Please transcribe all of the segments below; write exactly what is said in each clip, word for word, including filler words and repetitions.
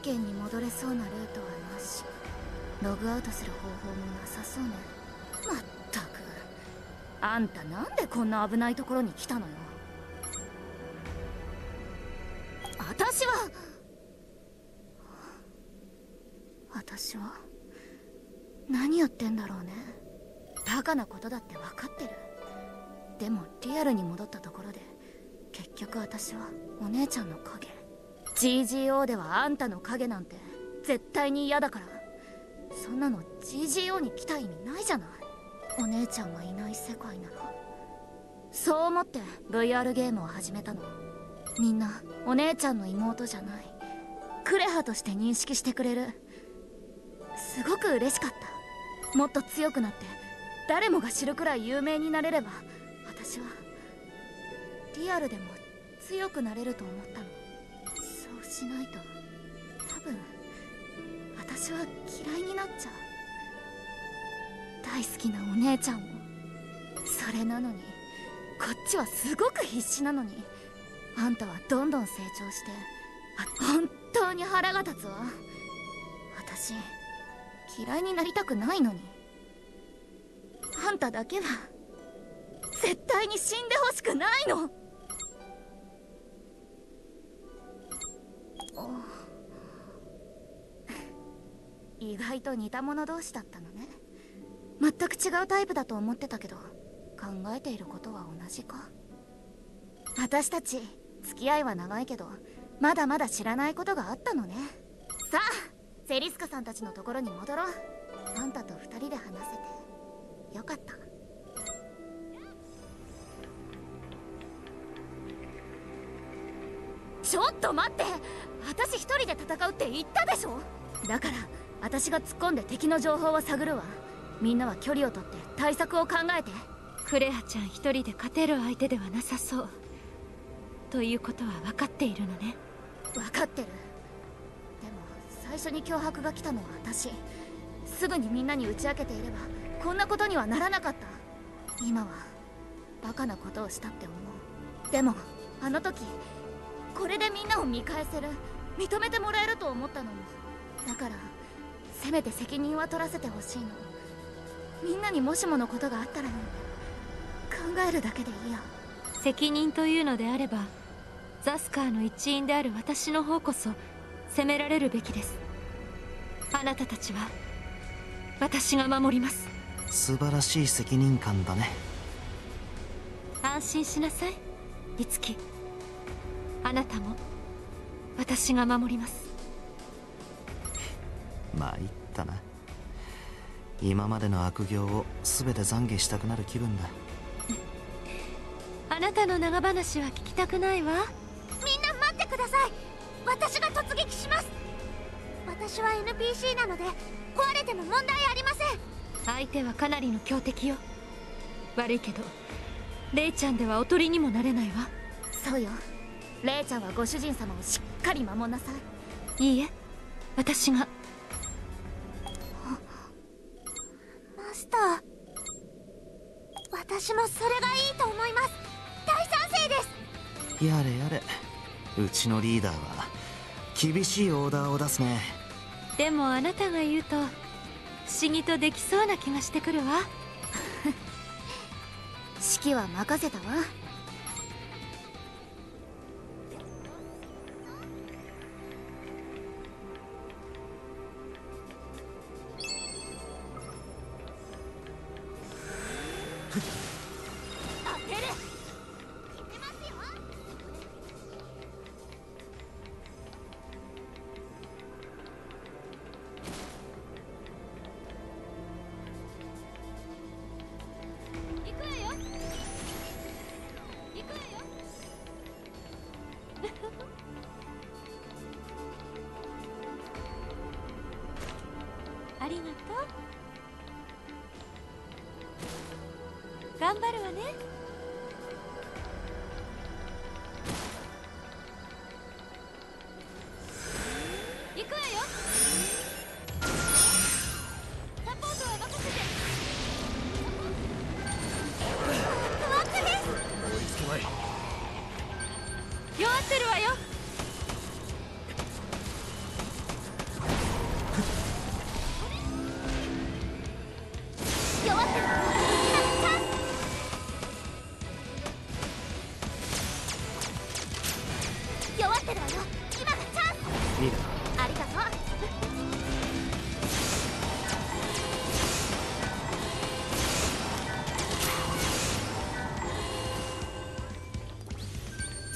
圏に戻れそうなルートはなし。ログアウトする方法もなさそうね。まったく、あんたなんでこんな危ないところに来たのよ。私は私は何やってんだろうね。バカなことだって分かってる。でもリアルに戻ったところで結局私はお姉ちゃんの影。 ジージーオー ではあんたの影なんて絶対に嫌だから。そんなの ジージーオー に来た意味ないじゃない。お姉ちゃんがいない世界なら。そう思って ブイアール ゲームを始めたの。みんなお姉ちゃんの妹じゃない、クレハとして認識してくれる。すごく嬉しかった。もっと強くなって誰もが知るくらい有名になれれば私はリアルでも強くなれると思ったの。そうしないと多分私は嫌いになっちゃう。大好きなお姉ちゃんを。それなのにこっちはすごく必死なのに、あんたはどんどん成長して、あ、本当に腹が立つわ。私嫌いになりたくないのに、あんただけは絶対に死んでほしくないの。意外と似た者同士だったのね。全く違うタイプだと思ってたけど、考えていることは同じか。私たち付き合いは長いけどまだまだ知らないことがあったのね。さあセリスカさんたちのところに戻ろう。あんたと二人で話せてよかった。ちょっと待って、私一人で戦うって言ったでしょ。だから私が突っ込んで敵の情報を探るわ。みんなは距離をとって対策を考えて。 クレアちゃん一人で勝てる相手ではなさそうということは分かっているのね。 分かってる。でも最初に脅迫が来たのは私。すぐにみんなに打ち明けていればこんなことにはならなかった。今はバカなことをしたって思う。でもあの時これでみんなを見返せる、認めてもらえると思ったのに。だからせめて責任は取らせてほしいの。みんなにもしものことがあったらなんて考えるだけでいいや。 責任というのであればザスカーの一員である私の方こそ責められるべきです。あなたたちは私が守ります。 素晴らしい責任感だね。 安心しなさいイツキ。あなたも私が守ります。 まあいったな。今までの悪行を全て懺悔したくなる気分だ。 あなたの長話は聞きたくないわ。 みんな待ってください。私が突撃します。私は エヌピーシー なので壊れても問題ありません。 相手はかなりの強敵よ。悪いけどレイちゃんではおとりにもなれないわ。 そうよ、レイちゃんはご主人様をしっかり守んなさい。 いいえ、私が。 マスター、私もそれがいいと思います。大賛成です。 やれやれ、うちのリーダーは厳しいオーダーを出すね。 でもあなたが言うと不思議とできそうな気がしてくるわ。 指揮は任せたわ。 ありがとう。頑張るわね。行くわよ。サポートは任せて。 ワクです。 追いつけまい。 弱ってるわよ。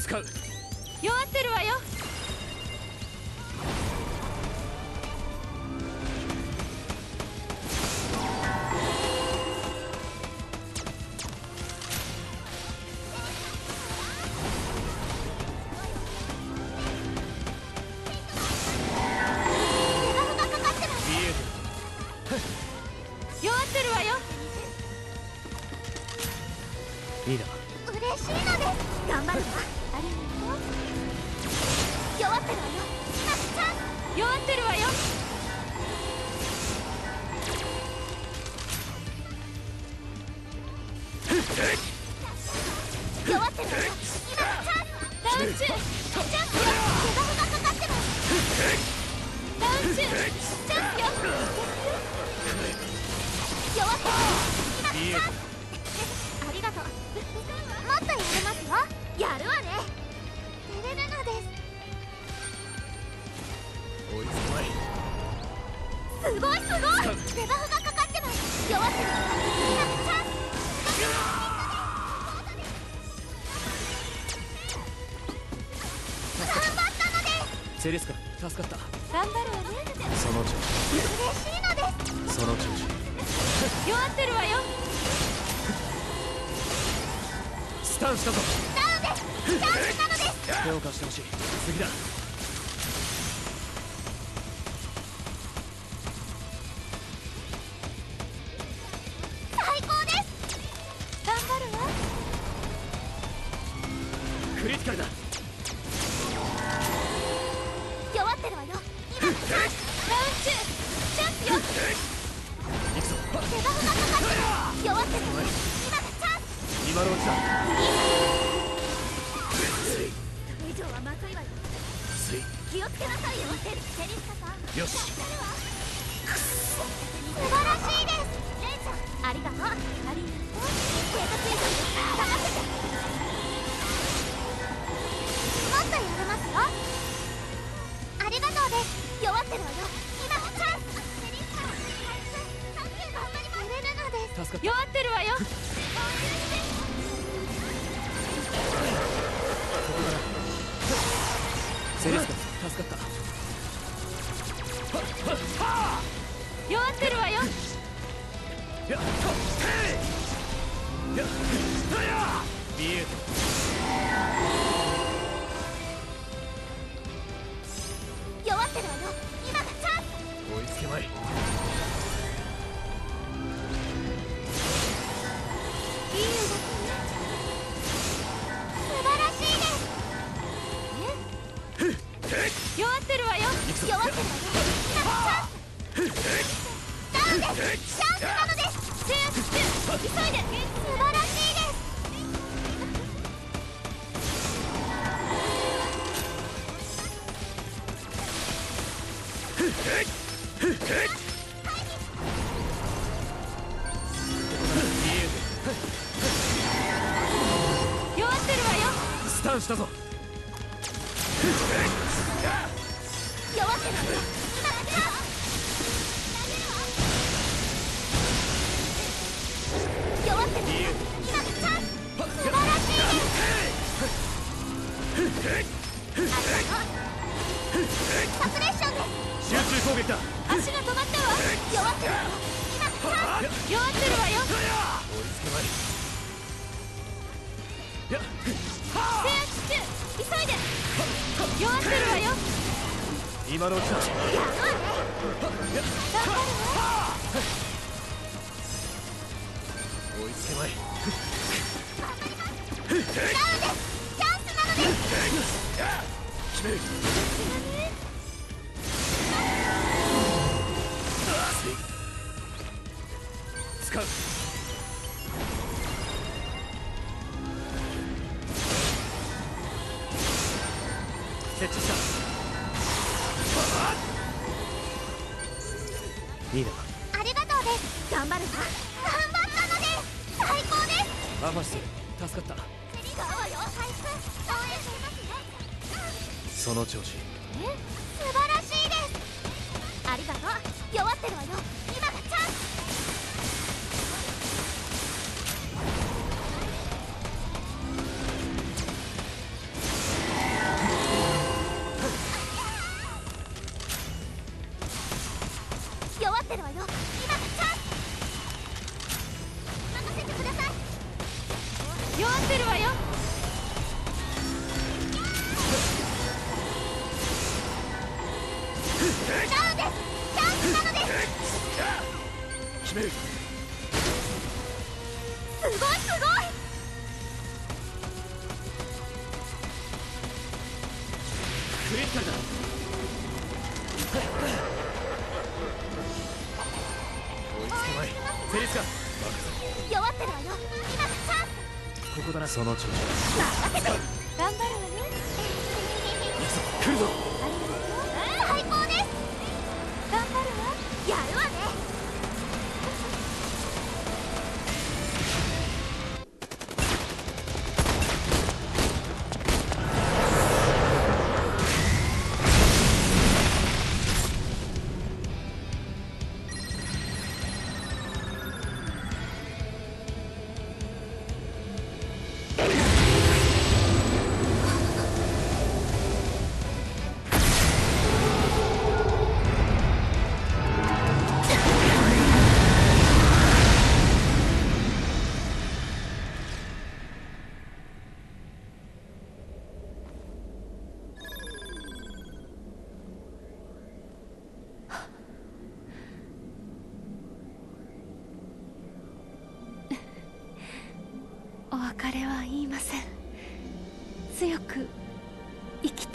使う。 弱ってるわよ。弱ってるわよ。 いいな。 嬉しいのです。頑張るわ。ありがとう。弱ってるわよ。今チャンス。 弱ってるわよ。 弱ってるわよ。今チャンス。 ダウン中。 チャンスよ。デバフがかかってます。 ダウン中。チャンスよ。 弱ってるわよ。今チャンス。ありがとう。もっとやれますよ。やるわね。照れるのです。 追いつけまい。 すごいすごい。デバフがかかってます。弱ってるわよ。今チャンス。頑張ったのです。 セレスカ助かった。 頑張るわね。 その調嬉しいのです。 子その調子。 弱ってるわよ。 スタンしたぞ。 ダウンです。チャンスなのです。 手を貸してほしい。次だ。 最高です。頑張るわ。 クリティカルだ。 弱ってるわよ。今がチャンス。 ダウン中。チャンスよ。 行くぞ。 デバフがかかってます。弱ってるわよ。今がチャンス。 今のうちだ。 以上はまずいわよ。 スイ気をつけなさいよ。セリセリスカさん。 よし。 素晴らしいです。レイちゃん、ありがとう。ありがとう。データ水準です。任せて。もっとやれますよ。ありがとうです。弱ってるわよ。今がチャンス。セリスカ回復。さんけん頑張ります。れるのです。 助かった。 弱ってるわよ。 セレスカ助かった。 弱ってるわよ。 やっやっ見えた。 弱ってるわよ。今がチャンス。 追いつけまい。 いい動きね。素晴らしいです。 弱ってるわよ。 弱ってるわよ。今がチャンス。ダウンです。チャンスなのです。 制圧中。急いで。 素晴らしいです。 弱ってるわよ。 スタンしたぞ。 弱ってるわよ。今がチャンス。弱ってるわよ。今がチャンス。素晴らしいです。ありがとう。サプレッションです。 集中攻撃だ。 足が止まったわ。 弱ってるわよ。今がチャンス。 弱ってるわよ。 追いつけまい。やっ制圧中。急いで。弱ってるわよ。 今のうちだ。 頑張るわ。 追いつけまい。 ダウンです。チャンスなのです。 決める。使う。設置した。いいな。 ありがとうです。頑張るわ。頑張ったのです。最高です。 アファシス助かった。 セリガーはよ。回復。応援していますよ。 その調子。 え、素晴らしいです。ありがとう。弱ってるわよ。今がチャンス。 今がチャンス。任せてください。 弱ってるわよ。 ダウンです。チャンスなのです。 決める。 すごいすごい。 クリティカルだ。追いつけまい。セリスカ弱ってるわよ。今がチャンス。 ここだな。その調子。 任せて。 頑張るわね。 来るぞ。 最高です。 頑張るわ。 やるわね。 お別れは言いません。強く生きて。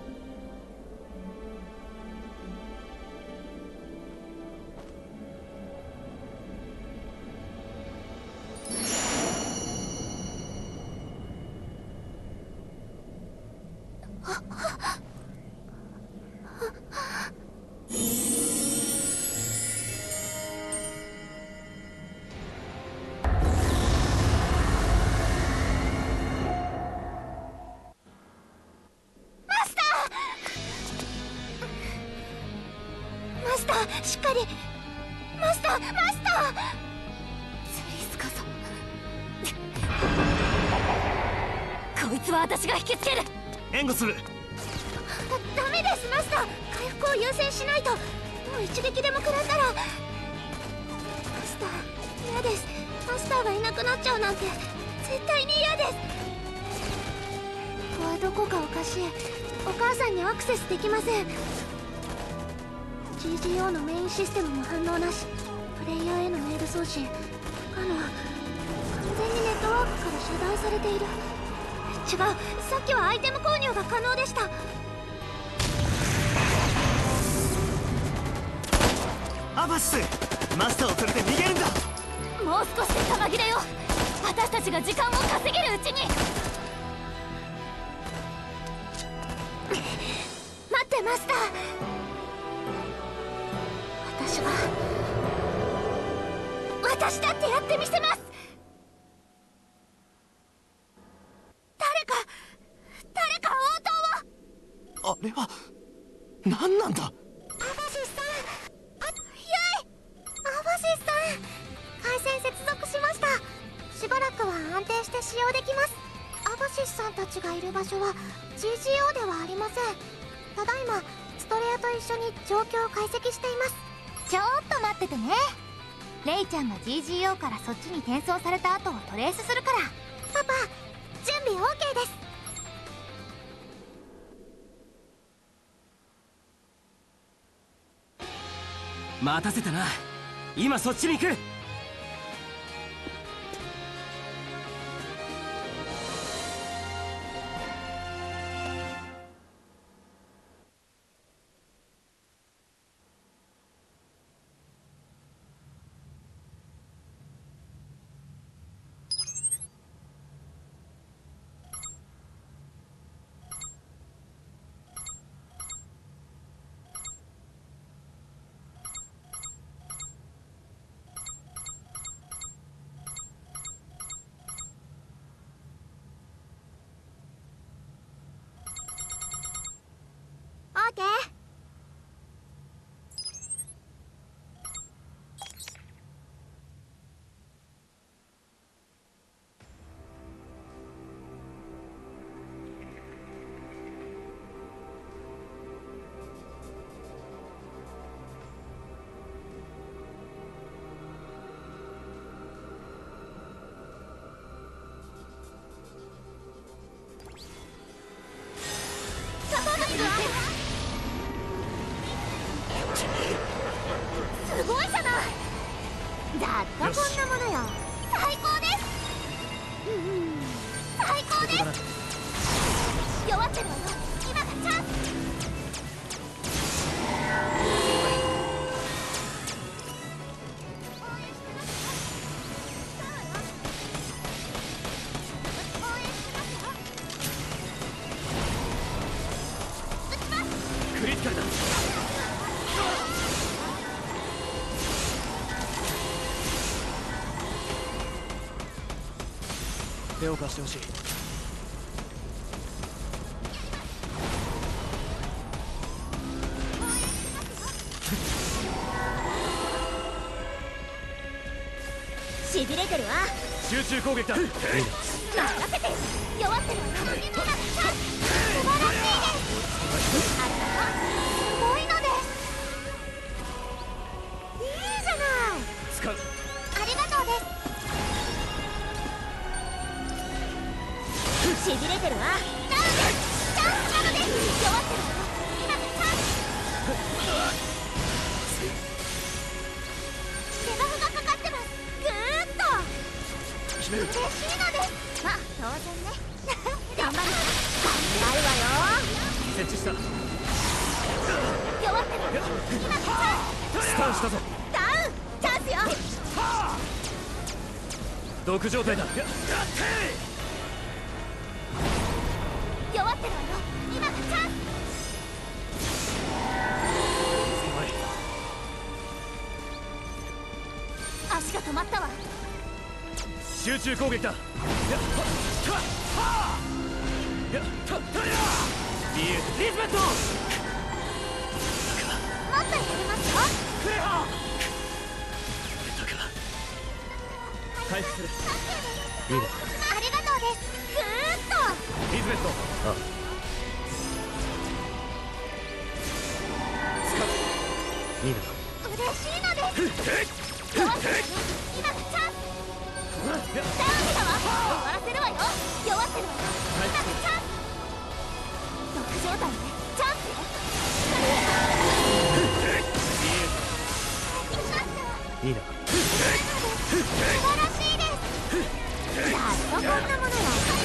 マスターしっかり。マスターマスター。 セリスカさん。こいつは私が引きつける。 援護する。 ダメですマスター。回復を優先しないと。もう一撃でも食らったら。マスター嫌です。マスターがいなくなっちゃうなんて絶対に嫌です。ここはどこかおかしい。お母さんにアクセスできません。 ジージーオー のメインシステムも反応なし。プレイヤーへのメール送信不可能。完全にネットワークから遮断されている。違う、さっきはアイテム購入が可能でした。 アバシス、マスターを連れて逃げるんだ。 もう少しで弾切れよ。私たちが時間を稼げるうちに。 待ってマスター。私が私だってやってみせます。誰か誰か応答を。 あれは何なんだ。 アバシスさん、あ、やい。アバシスさん、回線接続しました。しばらくは安定して使用できます。アバシスさんたちがいる場所は ジージーオー ではありません。ただいまストレアと一緒に状況を解析しています。ちょっと待っててね。レイちゃんが ジージーオー からそっちに転送された後をトレースするから。パパ、準備 オーケー です。 待たせたな。今そっちに行く。 ざっとこんなものよ。最高です。うん最高です。弱ってるわよ。今がチャンス。 クリティカルだ。手を貸してほしい。 しびれてるわ。 集中攻撃だ。 任せて。弱ってるわよ。今がチャンス。素晴らしいです。あったわ。すごいのです。いいじゃない。 使う。 ありがとうです。しびれてるわ。ダウンです。チャンスなのです。弱ってるわよ。今がチャンス。デバフがかかってます。ぐーっと決める。 嬉しいのです。まあ当然ね。頑張る。頑張るわよ。 設置した。 弱ってるわよ。今がチャンス。 スタンしたぞ。 ダウンチャンスよ。 毒状態だ。 弱ってるわよ。今がチャンス。足が止まったわ。 集中攻撃だ。やっはっはっやっはっはやリーリズメット。 もっとやりますよ。 クレハ回復する。 いいね。 ありがとうです。ぐーっとリズメット。 あ使う。 いいね。 嬉しいのです。弱ってるわよ。今がチャンス。ダウンしたわ。終わらせるわよ。弱ってるわよ。今がチャンス。毒状態ね。チャンスよ。 いいね。 素晴らしいです。ざっとこんなものよ。買いますよ。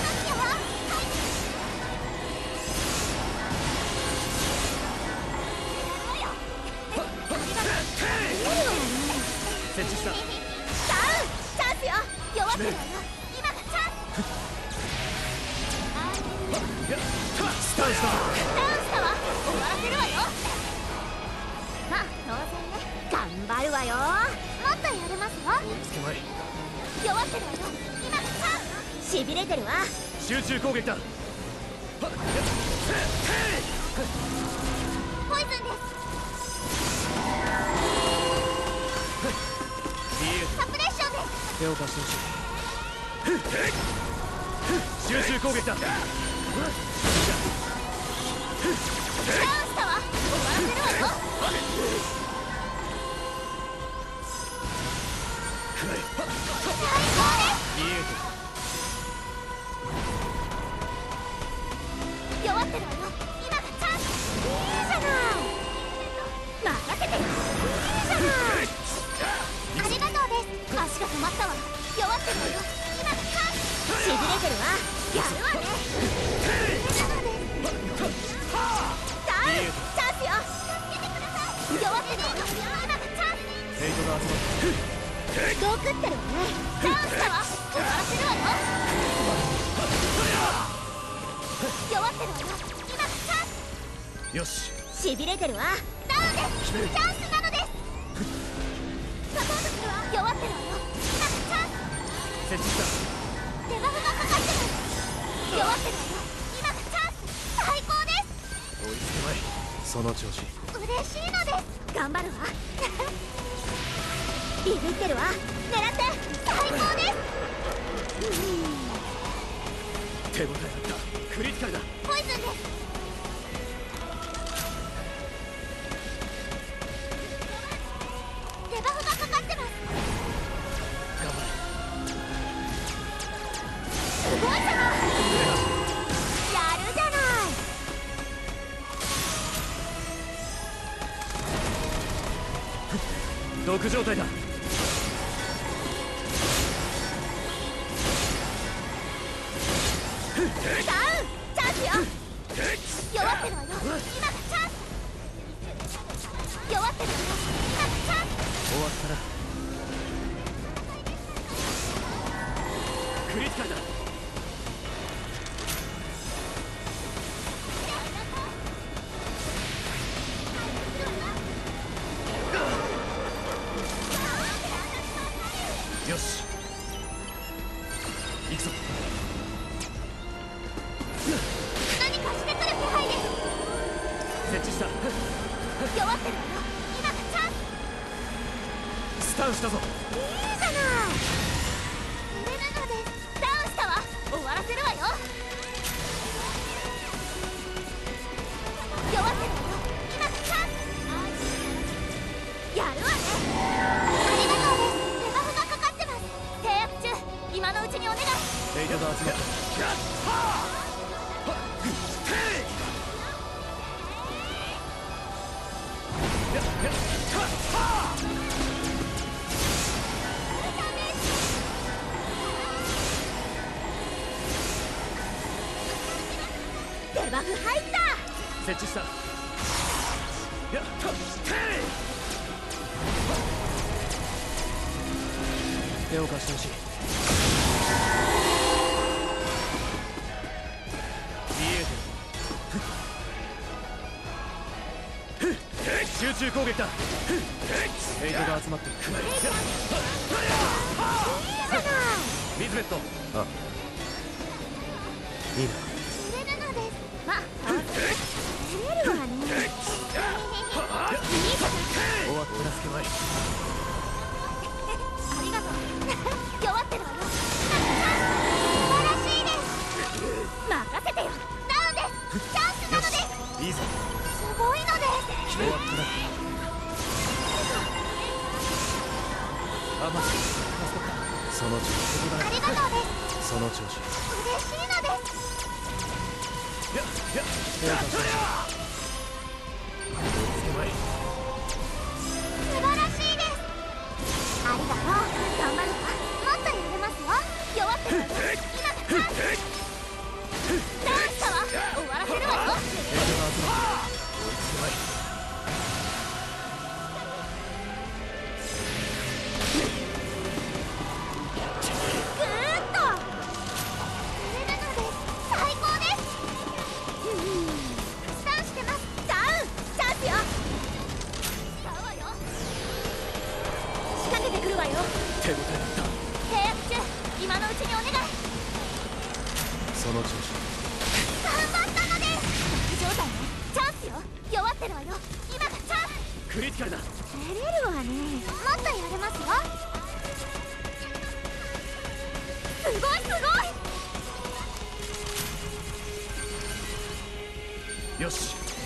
設置した。 ダウンチャンスよ。弱ってるわよ。今がチャンス。 スタンした。 ダウンしたわ。終わらせるわよ。まあ当然ね。頑張るわよ。もっとやれますよ。 追いつけまい。 弱ってるわよ。今がチャンス。しびれてるわ。 集中攻撃だ。 ポイズンです。サプレッションです。 手を貸してほしい。集中攻撃だ。 ダウンしたわ。終わらせるわよ。最高です。弱ってるわよ。今がチャンス。いいじゃない。任せて。いいじゃない。ありがとうです。足が止まったわ。弱ってるわよ。今がチャンス。しびれてるわ。やるわね。ダウンチャンスよ。助けてください。弱ってるわよ。今がチャンス。 ヘイトが集まった。 毒ってるわね。ダウンしたわ。終わらせるわよ。弱ってるわよ。今がチャンス。 よし。 しびれてるわ。ダウンです。チャンスなのです。サポートするわ。弱ってるわよ。今がチャンス。 設置した。 デバフがかかってます。弱ってるわよ。今がチャンス。最高です。 追いつけまい。その調子。 嬉しいのです。頑張るわ。ビビってるわ。狙って。最高です。 手応えだった。クリティカルだ。 ポイズンです。デバフがかかってます。 頑張れ。 すごいじゃない。やるじゃない。 毒状態だ。 チャンスよ。弱ってるわよ。今がチャンス。弱ってるわよ。今がチャンス。 終わったな。クリティカルだ。よし行くぞ。 何かしてくる気配です。 設置した。 弱ってるわよ。今がチャンス。 スタンしたぞ。 いいじゃない。売れるのです。ダウンしたわ。終わらせるわよ。弱ってるわよ。今がチャンス。やるわね。ありがとうです。デバフがかかってます。契約中。今のうちにお願い。 レイドが集めた。 デバフ入った。 設置した。やっ手を貸してほしい。見えてる。集中攻撃だ。レイドが集まってる。 いいじゃない。 ミズベット。あ、いいな。 売れるのです。まあ、売れるわね。いいじゃない。 終わったら助けまい。 ありがとう。弱ってるわよ。素晴らしいです。任せてよ。ダウンです。チャンスなのです。 いいぞ。 すごいのです。 終わったな。あ、待つ。その調子。 ありがとうです。 その調子。 嬉しいのです。 やっやっ手を貸してほしい。助けまい。 素晴らしいです。ありがとう。頑張るわ。もっとやれますよ。弱ってるわよ。今がチャンス。ダウンしたわ。終わらせるわよ。 レイドが集まってる。追いつけまい。 ぐーっと。売れるのです。最高です。うんスタンしてます。ダウン。チャンスよ。使うわよ。仕掛けてくるわよ。 手応えだった。 契約中。今のうちにお願い。 その調子。 頑張ったのです。状態ね。チャンスよ。弱ってるわよ。今がチャンス。 クリティカルだ。 照れるわね。もっとやれますよ。すごいすごい。 よし。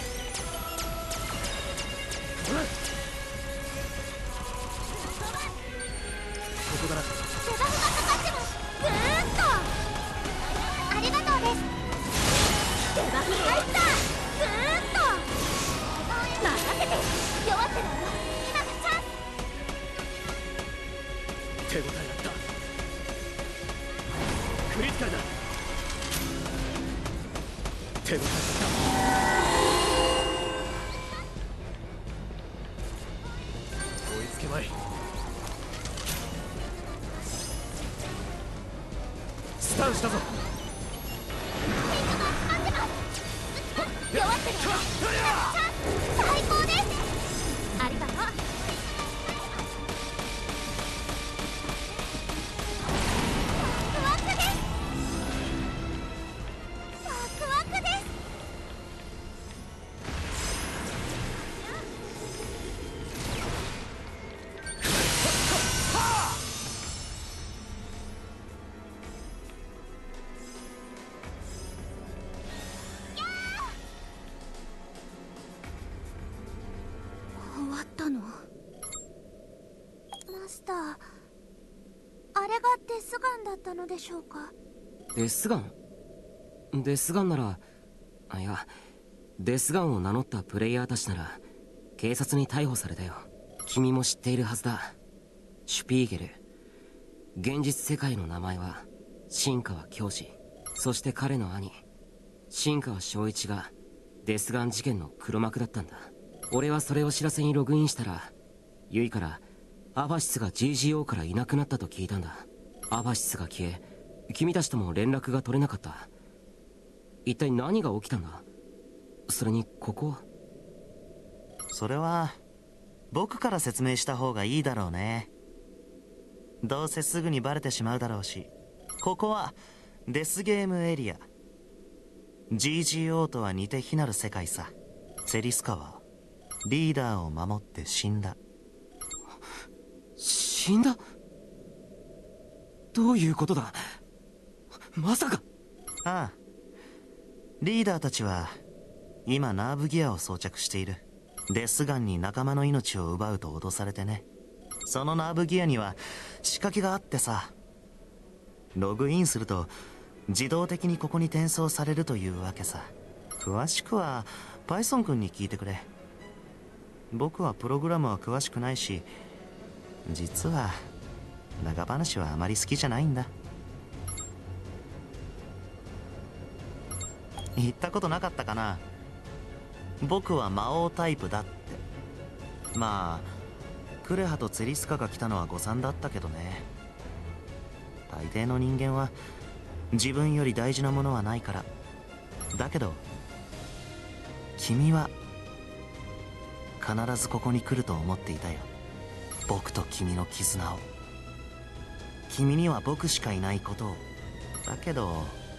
ここだな。 デバフがかかってます。ぐーっと。ありがとうです。デバフ入った。ぐーっと。任せて。弱ってるわよ。今がチャンス。 手応えだった。クリティカルだ。手応えだった。追いつけまい。スタンしたぞ。 弱ってるわよ。今がチャンス。最高です。ありがとう。ワクワクです。ワクワクです。終わったの？マスター、あれがデスガンだったのでしょうか？ デスガン？デスガンなら、あ、いや、デスガンを名乗ったプレイヤーたちなら警察に逮捕されたよ。君も知っているはずだ。シュピーゲル。現実世界の名前は新川教師。 そして彼の兄新川正一がデスガン事件の黒幕だったんだ。俺はそれを知らせにログインしたら、ユイからアバシスが ジージーオー からいなくなったと聞いたんだ。アバシスが消え、君たちとも連絡が取れなかった。一体何が起きたんだ？それにここは？ それは僕から説明した方がいいだろうね。どうせすぐにバレてしまうだろうし。ここはデスゲームエリア。 ジージーオー とは似て非なる世界さ。セリスカはリーダーを守って死んだ。 死んだ？どういうことだ？まさか。 ああ、リーダーたちは今ナーブギアを装着している。デスガンに仲間の命を奪うと脅されてね。そのナーブギアには仕掛けがあってさ、ログインすると自動的にここに転送されるというわけさ。詳しくはパイソン君に聞いてくれ。僕はプログラムは詳しくないし、実は長話はあまり好きじゃないんだ。言ったことなかったかな。僕は魔王タイプだって。まあクレハとツェリスカが来たのは誤算だったけどね。大抵の人間は自分より大事なものはないから。だけど君は必ずここに来ると思っていたよ。僕と君の絆を。君には僕しかいないことを。だけど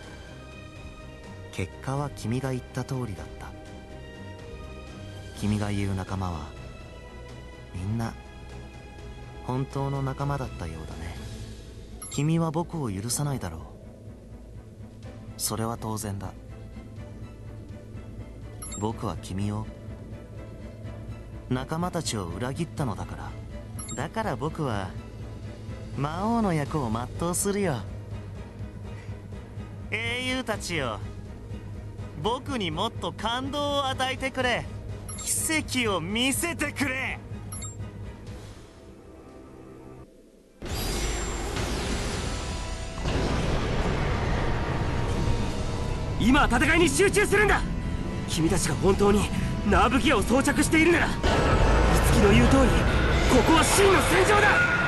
結果は君が言った通りだった。君が言う仲間はみんな本当の仲間だったようだね。君は僕を許さないだろう。それは当然だ。僕は君を、仲間たちを裏切ったのだから。だから僕は魔王の役を全うするよ。英雄たちよ、僕にもっと感動を与えてくれ。奇跡を見せてくれ。 今は戦いに集中するんだ。君たちが本当にナーブギアを装着しているなら、樹の言う通りここは真の戦場だ。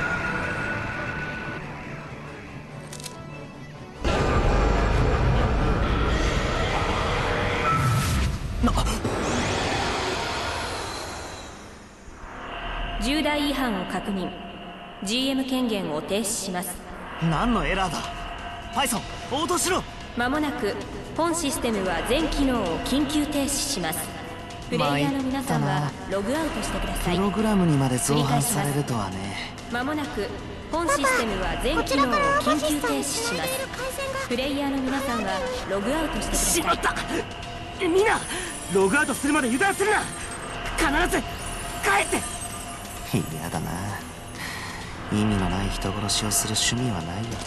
重大違反を確認。 ジーエム 権限を停止します。 何のエラーだ。パイソン応答しろ。 まもなく本システムは全機能を緊急停止します。プレイヤーの皆さんはログアウトしてください。 プログラムにまで造反されるとはね。 まもなく本システムは全機能を緊急停止します。プレイヤーの皆さんはログアウトしてください。 しまった。みんなログアウトするまで油断するな。必ず帰って。 嫌だな。意味のない人殺しをする趣味はないよ。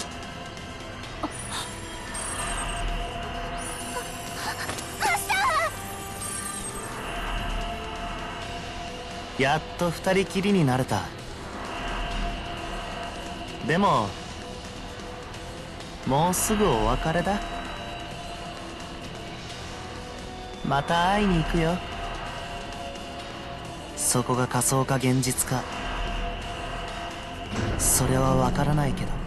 やっと二人きりになれた。でももうすぐお別れだ。また会いに行くよ。そこが仮想か現実か、それは分からないけど。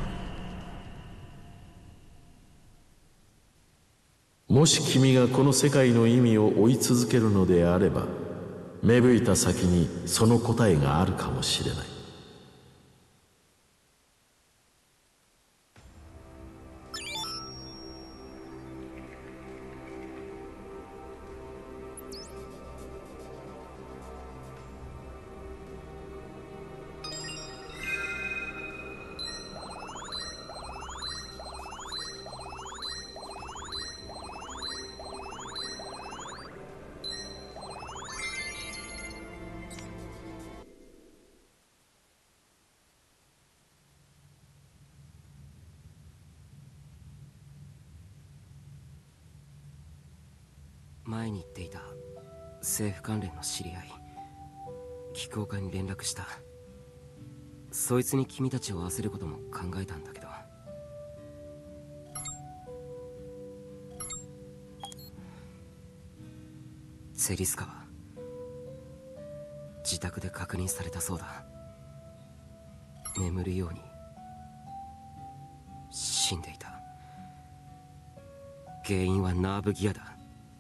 もし君がこの世界の意味を追い続けるのであれば、芽吹いた先にその答えがあるかもしれない。 前に言っていた政府関連の知り合い、機構課に連絡した。そいつに君たちを会わせることも考えたんだけど、 セリスカは自宅で確認されたそうだ。眠るように死んでいた。原因はナーブギアだ。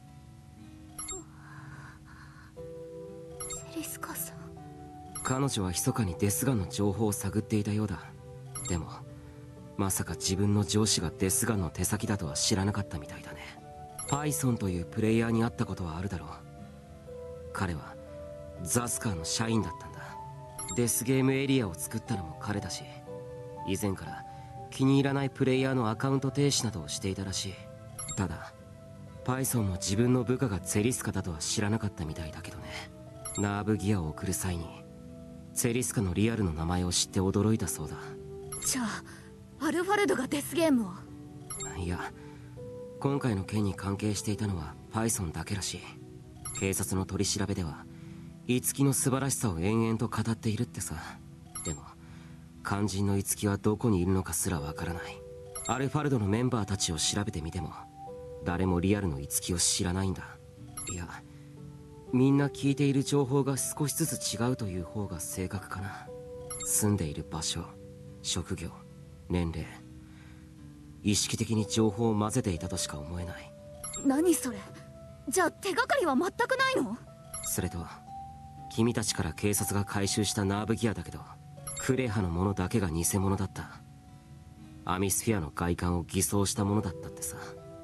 セリスカさん。 彼女は密かにデスガンの情報を探っていたようだ。でもまさか自分の上司がデスガンの手先だとは知らなかったみたいだね。パイソンというプレイヤーに会ったことはあるだろう。彼はザスカーの社員だったんだ。デスゲームエリアを作ったのも彼だし、以前から気に入らないプレイヤーのアカウント停止などをしていたらしい。ただパイソンも自分の部下がゼリスカだとは知らなかったみたいだけどね。ナーブギアを送る際にゼリスカのリアルの名前を知って驚いたそうだ。 じゃあアルファルドがデスゲームを。 いや、今回の件に関係していたのはパイソンだけらしい。警察の取り調べでは樹の素晴らしさを延々と語っているってさ。でも肝心の樹はどこにいるのかすらわからない。アルファルドのメンバーたちを調べてみても誰もリアルの樹を知らないんだ。いや、みんな聞いている情報が少しずつ違うという方が正確かな。住んでいる場所、職業、年齢、意識的に情報を混ぜていたとしか思えない。 何それ。じゃあ手がかりは全くないの？ それと君たちから警察が回収したナーブギアだけど、クレハのものだけが偽物だった。アミスフィアの外観を偽装したものだったってさ。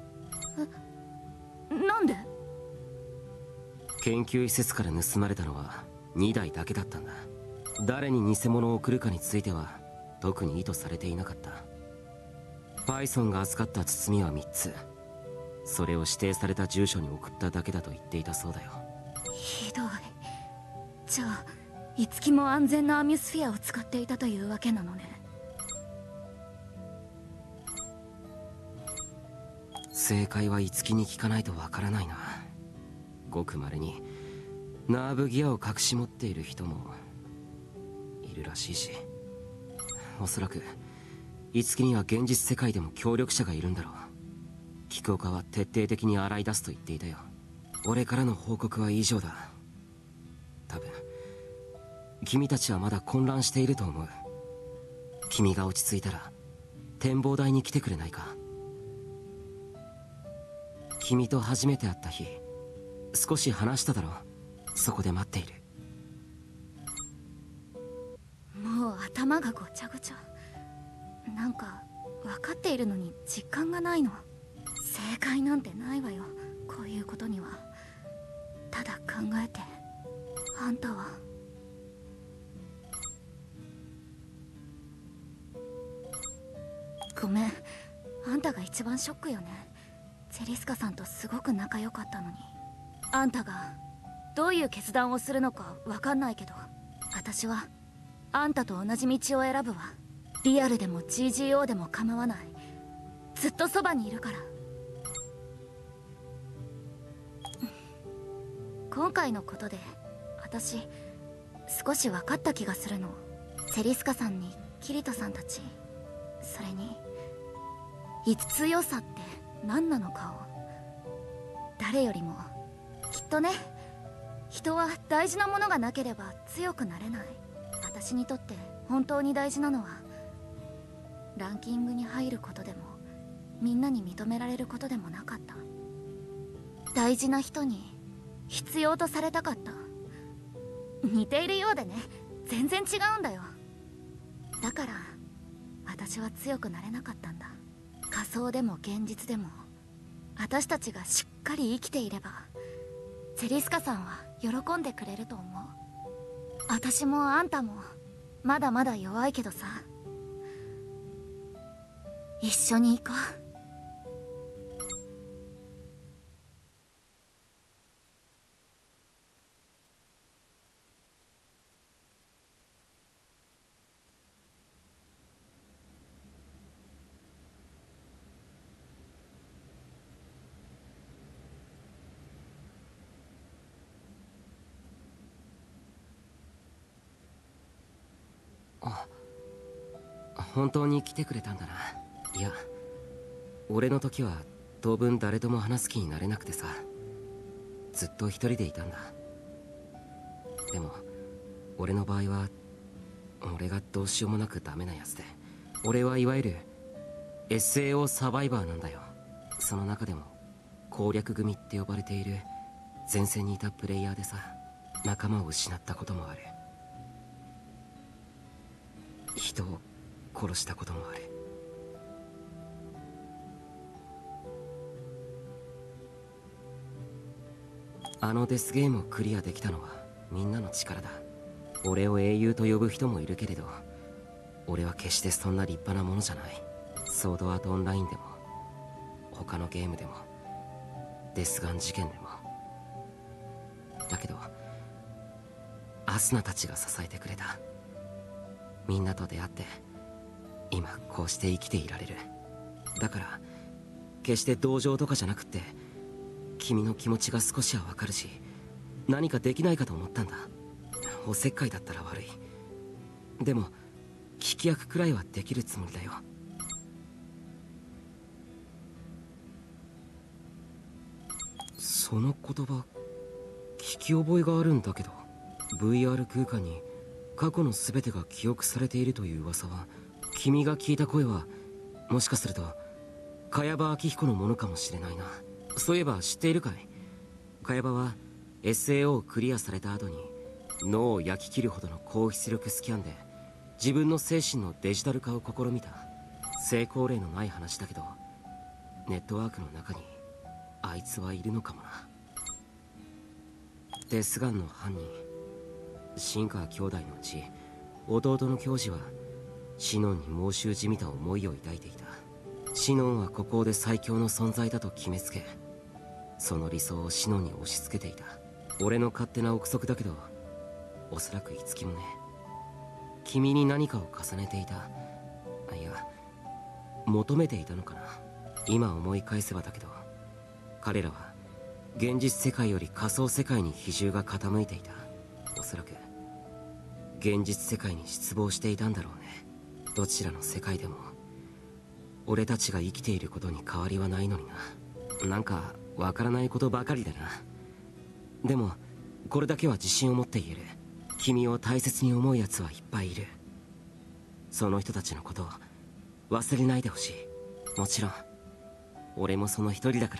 え、なんで？ 研究施設から盗まれたのはにだいだけだったんだ。誰に偽物を送るかについては特に意図されていなかった。パイソンが預かった包みはみっつ。それを指定された住所に送っただけだと言っていたそうだよ。 ひどい。じゃあ樹も安全なアミスフィアを使っていたというわけなのね。 正解は樹に聞かないとわからないな。ごくまれにナーブギアを隠し持っている人もいるらしいし、おそらく樹には現実世界でも協力者がいるんだろう。菊岡は徹底的に洗い出すと言っていたよ。俺からの報告は以上だ。多分君たちはまだ混乱していると思う。君が落ち着いたら展望台に来てくれないか。君と初めて会った日少し話しただろう。そこで待っている。 もう頭がごちゃごちゃ。なんか分かっているのに実感がないの。正解なんてないわよ、こういうことには。ただ考えて、あんたはごめん、あんたが一番ショックよね。ゼリスカさんとすごく仲良かったのに。あんたがどういう決断をするのか分かんないけど、私はあんたと同じ道を選ぶわ。リアルでも ジージーオー でも構わない。ずっとそばにいるから。今回のことで私少し分かった気がするの。セリスカさんにキリトさんたち、それに強さって何なのかを。誰よりもきっとね、人は大事なものがなければ強くなれない。私にとって本当に大事なのはランキングに入ることでもみんなに認められることでもなかった。大事な人に必要とされたかった。似ているようでね、全然違うんだよ。だから私は強くなれなかったんだ。仮想でも現実でも私たちがしっかり生きていればゼリスカさんは喜んでくれると思う。私もあんたもまだまだ弱いけどさ、一緒に行こう。 あ、本当に来てくれたんだな。いや、俺の時は当分誰とも話す気になれなくてさ、 ずっと一人でいたんだ。でも俺の場合は俺がどうしようもなくダメなやつで、俺はいわゆる エスエーオー サバイバーなんだよ。その中でも攻略組って呼ばれている前線にいたプレイヤーでさ、仲間を失ったこともある。人を殺したこともある。あのデスゲームをクリアできたのはみんなの力だ。俺を英雄と呼ぶ人もいるけれど、俺は決してそんな立派なものじゃない。ソードアートオンラインでも他のゲームでもデスガン事件でも。だけどアスナたちが支えてくれた。みんなと出会って今こうして生きていられる。だから決して同情とかじゃなくって、君の気持ちが少しはわかるし、何かできないかと思ったんだ。おせっかいだったら悪い。でも聞き役くらいはできるつもりだよ。その言葉聞き覚えがあるんだけど、 ブイアール 空間に過去の全てが記憶されているという噂は、君が聞いた声はもしかすると茅場明彦のものかもしれないな。そういえば知っているかい？茅場は エスエーオー をクリアされた後に脳を焼き切るほどの高出力スキャンで自分の精神のデジタル化を試みた。成功例のない話だけど、ネットワークの中にあいつはいるのかもな。デスガンの犯人、新川兄弟のうち弟の教授はシノンに猛襲じみた思いを抱いていた。シノンは孤高で最強の存在だと決めつけ、その理想をシノンに押し付けていた。俺の勝手な憶測だけど、おそらく樹もね、君に何かを重ねていた、いや求めていたのかな。今思い返せばだけど、彼らは現実世界より仮想世界に比重が傾いていた。おそらく現実世界に失望していたんだろうね。どちらの世界でも俺たちが生きていることに変わりはないのにな。なんかわからないことばかりだな。でもこれだけは自信を持って言える。君を大切に思う奴はいっぱいいる。その人たちのことを忘れないでほしい。もちろん俺もその一人だから。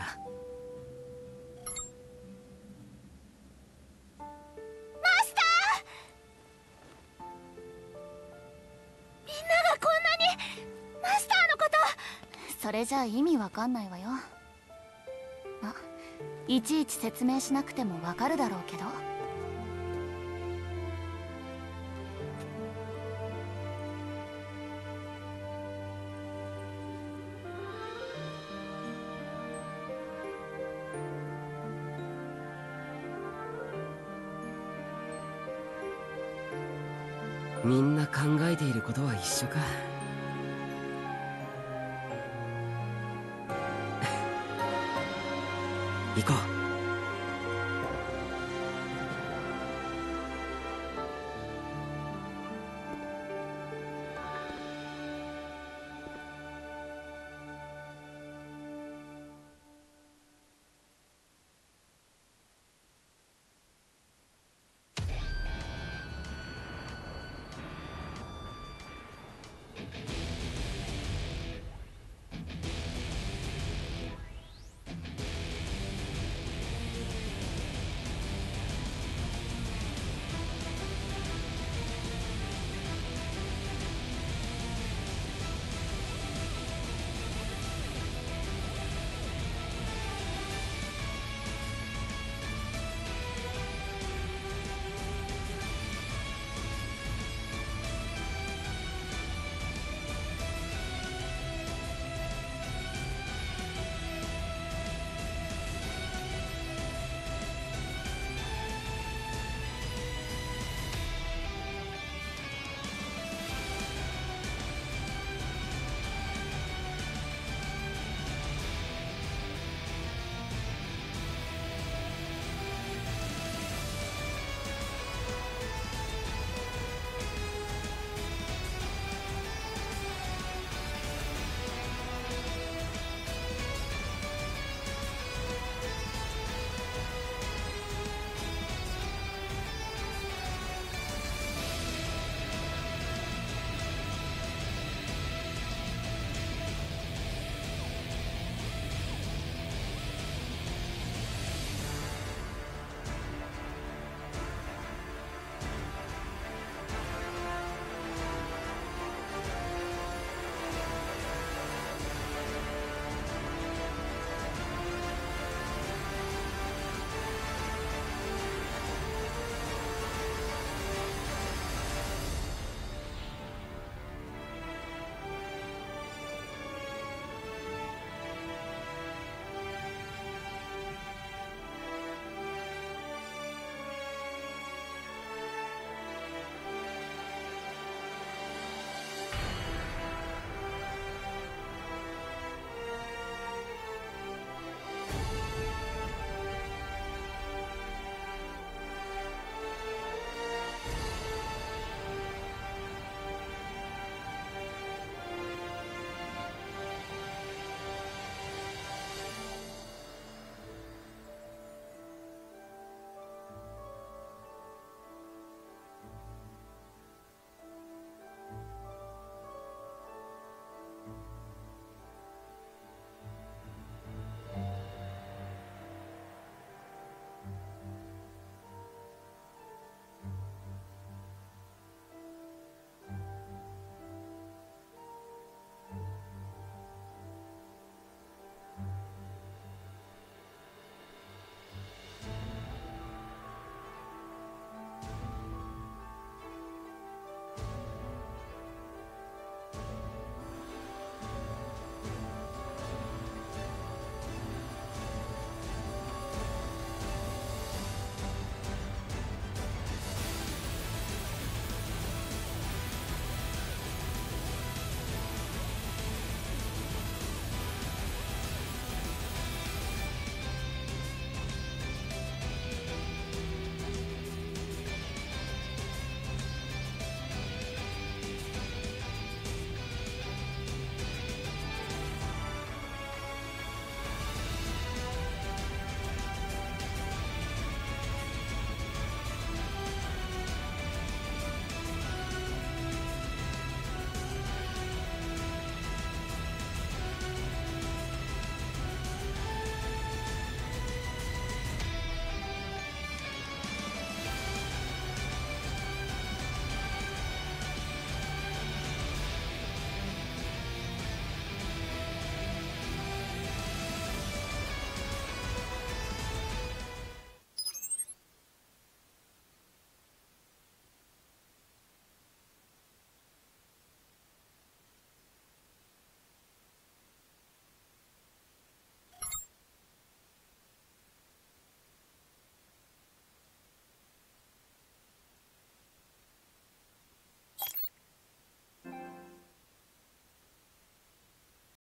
それじゃあ意味わかんないわよ。ま、いちいち説明しなくてもわかるだろうけど。 みんな考えていることは一緒か。行こう。